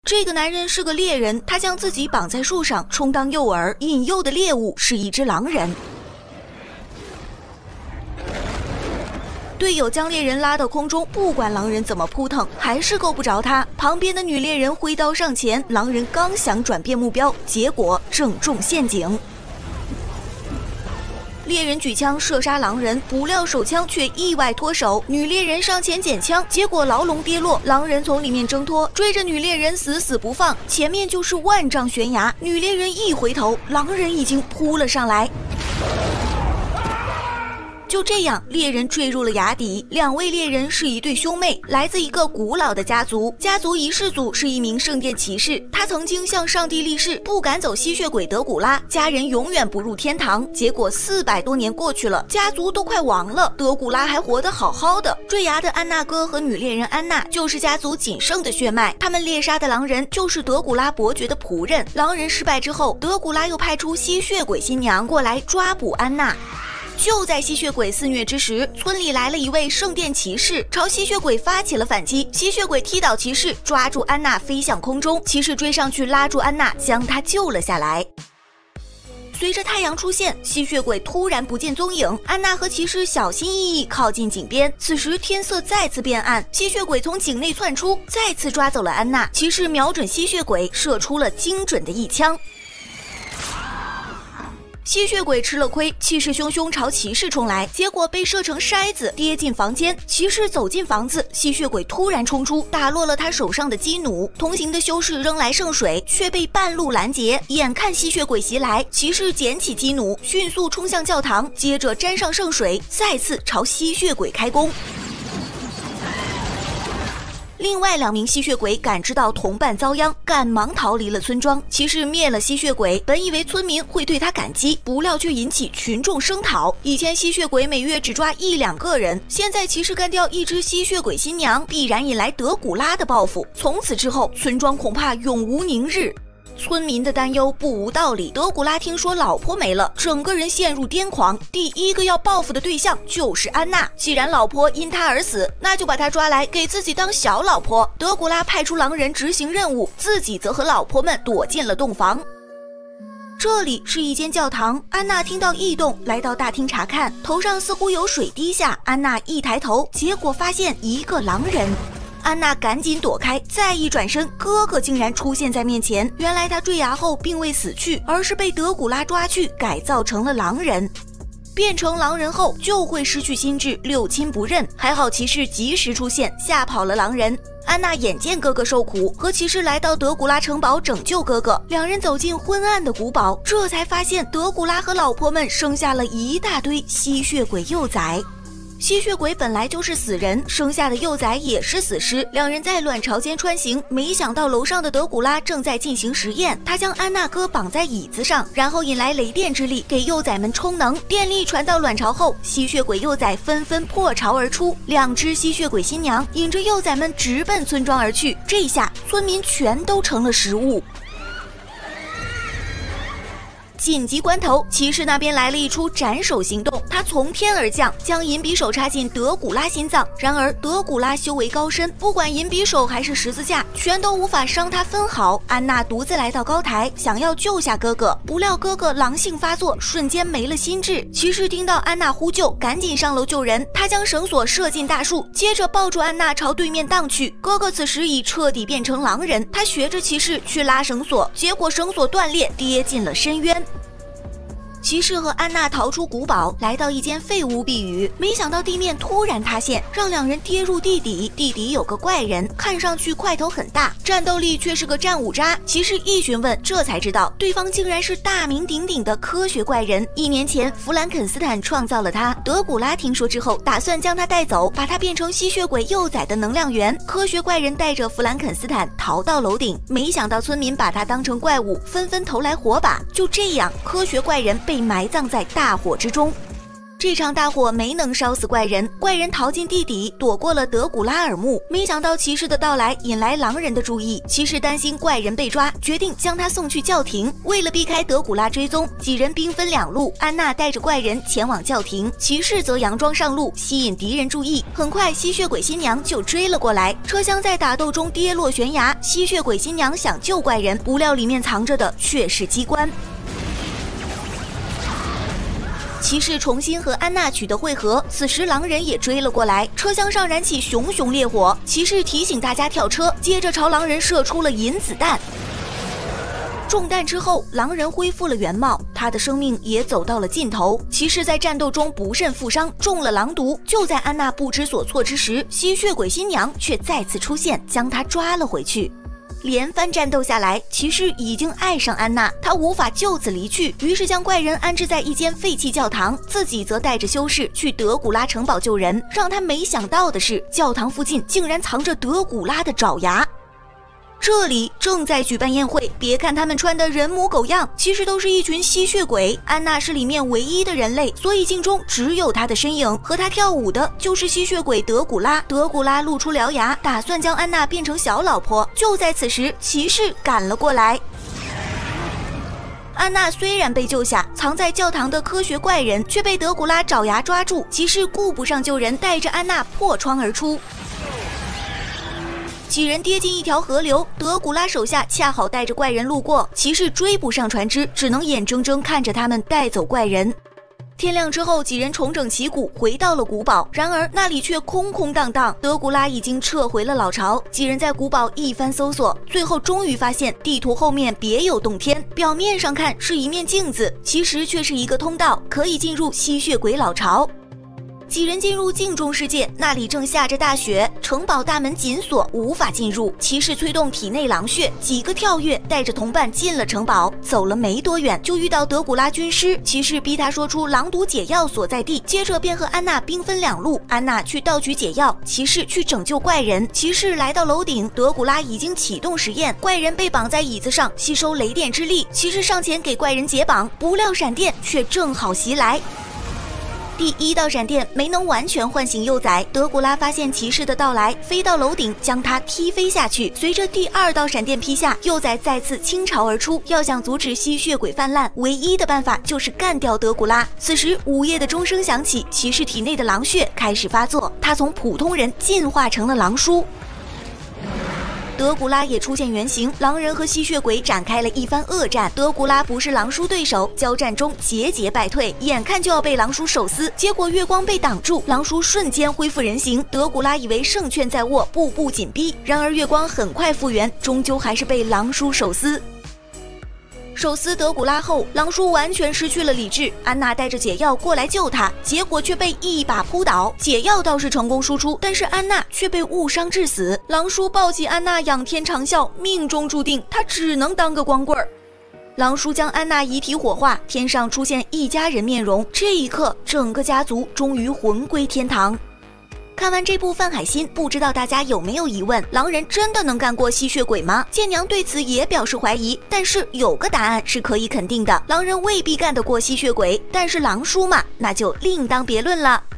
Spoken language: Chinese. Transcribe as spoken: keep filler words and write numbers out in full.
这个男人是个猎人，他将自己绑在树上充当诱饵，引诱的猎物是一只狼人。队友将猎人拉到空中，不管狼人怎么扑腾，还是够不着他。旁边的女猎人挥刀上前，狼人刚想转变目标，结果正中陷阱。猎人举枪射杀狼人，不料手枪却意外脱手，女猎人上前捡枪，结果牢笼跌落，狼人从里面挣脱，追着女猎人死死不放，前面就是万丈悬崖。女猎人一回头，狼人已经扑了上来。就这样，猎人坠入了崖底。两位猎人是一对兄妹，来自一个古老的家族。家族一世祖是一名圣殿骑士，他曾经向上帝立誓，不赶走吸血鬼德古拉，家人永远不入天堂。结果四百多年过去了，家族都快亡了，德古拉还活得好好的。坠崖的安娜哥和女猎人安娜就是家族仅剩的血脉，他们猎杀的狼人就是德古拉伯爵的仆人。狼人失败之后，德古拉又派出吸血鬼新娘过来抓捕安娜。就在吸血鬼肆虐之时，村里来了一位圣殿骑士，朝吸血鬼发起了反击。吸血鬼踢倒骑士，抓住安娜飞向空中，骑士追上去拉住安娜，将她救了下来。随着太阳出现，吸血鬼突然不见踪影，安娜和骑士小心翼翼靠近井边。此时天色再次变暗，吸血鬼从井内窜出，再次抓走了安娜。骑士瞄准吸血鬼，射出了精准的一枪。吸血鬼吃了亏，气势汹汹朝骑士冲来，结果被射成筛子，跌进房间。骑士走进房子，吸血鬼突然冲出，打落了他手上的鸡弩。同行的修士扔来圣水，却被半路拦截。眼看吸血鬼袭来，骑士捡起鸡弩，迅速冲向教堂，接着沾上圣水，再次朝吸血鬼开弓。另外两名吸血鬼感知到同伴遭殃，赶忙逃离了村庄。骑士灭了吸血鬼，本以为村民会对他感激，不料却引起群众声讨。以前吸血鬼每月只抓一两个人，现在骑士干掉一只吸血鬼新娘，必然引来德古拉的报复。从此之后，村庄恐怕永无宁日。村民的担忧不无道理。德古拉听说老婆没了，整个人陷入癫狂。第一个要报复的对象就是安娜。既然老婆因他而死，那就把她抓来给自己当小老婆。德古拉派出狼人执行任务，自己则和老婆们躲进了洞房。这里是一间教堂，安娜听到异动，来到大厅查看，头上似乎有水滴下。安娜一抬头，结果发现一个狼人。安娜赶紧躲开，再一转身，哥哥竟然出现在面前。原来他坠崖后并未死去，而是被德古拉抓去改造成了狼人。变成狼人后就会失去心智，六亲不认。还好骑士及时出现，吓跑了狼人。安娜眼见哥哥受苦，和骑士来到德古拉城堡拯救哥哥。两人走进昏暗的古堡，这才发现德古拉和老婆们生下了一大堆吸血鬼幼崽。吸血鬼本来就是死人，生下的幼崽也是死尸。两人在卵巢间穿行，没想到楼上的德古拉正在进行实验。他将安娜哥绑在椅子上，然后引来雷电之力，给幼崽们充能。电力传到卵巢后，吸血鬼幼崽纷纷破巢而出。两只吸血鬼新娘引着幼崽们直奔村庄而去。这下村民全都成了食物。紧急关头，骑士那边来了一出斩首行动，他从天而降，将银匕首插进德古拉心脏。然而德古拉修为高深，不管银匕首还是十字架，全都无法伤他分毫。安娜独自来到高台，想要救下哥哥，不料哥哥狼性发作，瞬间没了心智。骑士听到安娜呼救，赶紧上楼救人。他将绳索射进大树，接着抱住安娜朝对面荡去。哥哥此时已彻底变成狼人，他学着骑士去拉绳索，结果绳索断裂，跌进了深渊。骑士和安娜逃出古堡，来到一间废屋避雨，没想到地面突然塌陷，让两人跌入地底。地底有个怪人，看上去块头很大，战斗力却是个战五渣。骑士一询问，这才知道对方竟然是大名鼎鼎的科学怪人。一年前弗兰肯斯坦创造了他，德古拉听说之后，打算将他带走，把他变成吸血鬼幼崽的能量源。科学怪人带着弗兰肯斯坦逃到楼顶，没想到村民把他当成怪物，纷纷投来火把。就这样，科学怪人被被埋葬在大火之中。 这场大火没能烧死怪人，怪人逃进地底，躲过了德古拉耳目。没想到骑士的到来引来狼人的注意，骑士担心怪人被抓，决定将他送去教廷。为了避开德古拉追踪，几人兵分两路，安娜带着怪人前往教廷，骑士则佯装上路，吸引敌人注意。很快，吸血鬼新娘就追了过来，车厢在打斗中跌落悬崖，吸血鬼新娘想救怪人，不料里面藏着的却是机关。骑士重新和安娜取得会合，此时狼人也追了过来，车厢上燃起熊熊烈火。骑士提醒大家跳车，接着朝狼人射出了银子弹。中弹之后，狼人恢复了原貌，他的生命也走到了尽头。骑士在战斗中不慎负伤，中了狼毒。就在安娜不知所措之时，吸血鬼新娘却再次出现，将她抓了回去。连番战斗下来，骑士已经爱上安娜，他无法就此离去，于是将怪人安置在一间废弃教堂，自己则带着修士去德古拉城堡救人。让他没想到的是，教堂附近竟然藏着德古拉的爪牙。这里正在举办宴会，别看他们穿的人模狗样，其实都是一群吸血鬼。安娜是里面唯一的人类，所以镜中只有她的身影。和她跳舞的就是吸血鬼德古拉。德古拉露出獠牙，打算将安娜变成小老婆。就在此时，骑士赶了过来。安娜虽然被救下，藏在教堂的科学怪人却被德古拉爪牙抓住。骑士顾不上救人，带着安娜破窗而出。几人跌进一条河流，德古拉手下恰好带着怪人路过，骑士追不上船只，只能眼睁睁看着他们带走怪人。天亮之后，几人重整旗鼓回到了古堡，然而那里却空空荡荡，德古拉已经撤回了老巢。几人在古堡一番搜索，最后终于发现地图后面别有洞天，表面上看是一面镜子，其实却是一个通道，可以进入吸血鬼老巢。几人进入镜中世界，那里正下着大雪，城堡大门紧锁，无法进入。骑士催动体内狼血，几个跳跃，带着同伴进了城堡。走了没多远，就遇到德古拉军师，骑士逼他说出狼毒解药所在地，接着便和安娜兵分两路，安娜去盗取解药，骑士去拯救怪人。骑士来到楼顶，德古拉已经启动实验，怪人被绑在椅子上，吸收雷电之力。骑士上前给怪人解绑，不料闪电却正好袭来。第一道闪电没能完全唤醒幼崽，德古拉发现骑士的到来，飞到楼顶将他踢飞下去。随着第二道闪电劈下，幼崽再次倾巢而出。要想阻止吸血鬼泛滥，唯一的办法就是干掉德古拉。此时午夜的钟声响起，骑士体内的狼血开始发作，他从普通人进化成了狼叔。德古拉也出现原形，狼人和吸血鬼展开了一番恶战。德古拉不是狼叔对手，交战中节节败退，眼看就要被狼叔手撕，结果月光被挡住，狼叔瞬间恢复人形。德古拉以为胜券在握，步步紧逼，然而月光很快复原，终究还是被狼叔手撕。手撕德古拉后，狼叔完全失去了理智。安娜带着解药过来救他，结果却被一把扑倒。解药倒是成功输出，但是安娜却被误伤致死。狼叔抱起安娜仰天长啸，命中注定，他只能当个光棍儿。狼叔将安娜遗体火化，天上出现一家人面容。这一刻，整个家族终于魂归天堂。看完这部《范海辛》，不知道大家有没有疑问：狼人真的能干过吸血鬼吗？剑娘对此也表示怀疑，但是有个答案是可以肯定的：狼人未必干得过吸血鬼，但是狼叔嘛，那就另当别论了。